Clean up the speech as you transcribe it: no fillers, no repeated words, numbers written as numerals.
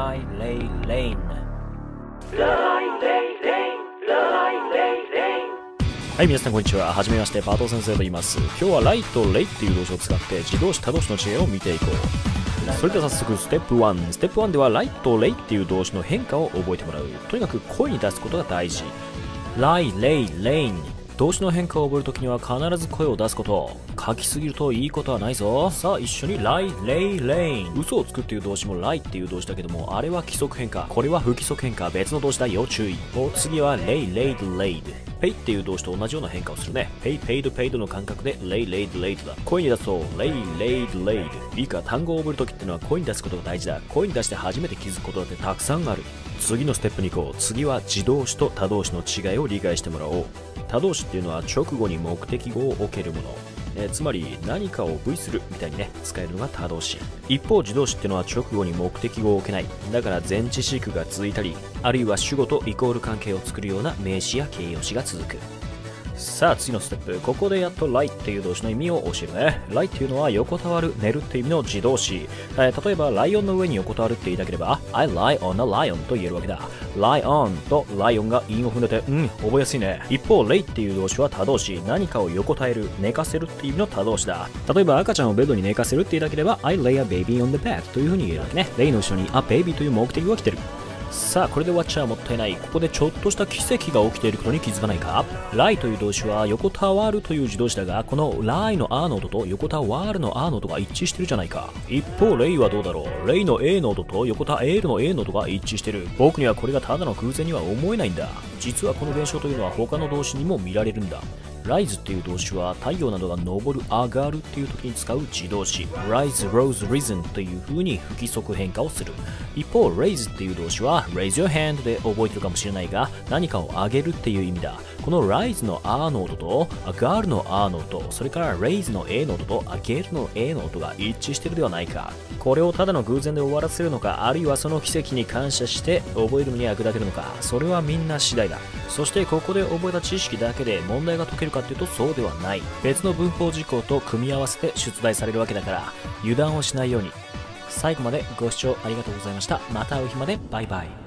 lie, lay, lane。はい、皆さんこんにちは。はじめまして、パート先生と言います。今日はライとレイっていう動詞を使って自動詞他動詞の違いを見ていこう。それでは早速ステップ1。ステップ1ではライとレイっていう動詞の変化を覚えてもらう。とにかく声に出すことが大事。lie, lay, lane。動詞の変化を覚えるときには必ず声を出すこと。書きすぎるといいことはないぞ。さあ一緒に lie, lay, lane。嘘をつくっていう動詞も lie っていう動詞だけども、あれは規則変化。これは不規則変化。別の動詞だ。要注意。お次は lay, laid, laid。pay っていう動詞と同じような変化をするね。pay, paid, paid の感覚で lay, laid, laid だ。声に出すと lay, laid, laid。いいか、単語を覚えるときっていうのは声に出すことが大事だ。声に出して初めて気づくことだってたくさんある。次のステップに行こう。次は自動詞と他動詞の違いを理解してもらおう。他動詞っていうのは直後に目的語を置けるもの。つまり何かを V するみたいにね、使えるのが他動詞。一方自動詞っていうのは直後に目的語を置けない。だから前置詞句が続いたり、あるいは主語とイコール関係を作るような名詞や形容詞が続く。さあ次のステップ。ここでやっと lie っていう動詞の意味を教えるね。lie っていうのは横たわる、寝るっていう意味の自動詞。例えばライオンの上に横たわるって言いたければ I lie on a lion と言えるわけだ。lie on とライオンが韻を踏んでて、覚えやすいね。一方 lay っていう動詞は他動詞。何かを横たえる、寝かせるっていう意味の他動詞だ。例えば赤ちゃんをベッドに寝かせるって言いたければ I lay a baby on the bed という風に言えるわけね。lay の後ろに a baby という目的語が来てる。さあこれで終わっちゃもったいない。ここでちょっとした奇跡が起きていることに気づかないか。 lie という動詞は横たわるという自動詞だが、この lie の a の音と横たわるの a の音が一致してるじゃないか。一方 lay はどうだろう。lay の a の音と横たえるの a の音が一致してる。僕にはこれがただの偶然には思えないんだ。実はこの現象というのは他の動詞にも見られるんだ。rise っていう動詞は太陽などが昇る、上がるっていう時に使う自動詞。rise, rose, risen という風に不規則変化をする。一方 raise っていう動詞は raise your hand で覚えてるかもしれないが、何かを上げるっていう意味だ。この rise の a の音と上がるの a の音、それから raise の a の音と上げるの a の音が一致してるではないか。これをただの偶然で終わらせるのか、あるいはその奇跡に感謝して覚えるのに役立てるのか、それはみんな次第だ。そしてここで覚えた知識だけで問題が解けるかっていうとそうではない。別の文法事項と組み合わせて出題されるわけだから油断をしないように。最後までご視聴ありがとうございました。また会う日まで。バイバイ。